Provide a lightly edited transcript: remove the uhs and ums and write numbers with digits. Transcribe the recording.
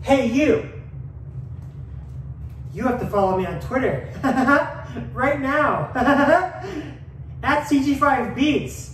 Hey you! You have to follow me on Twitter right now at CG5Beats.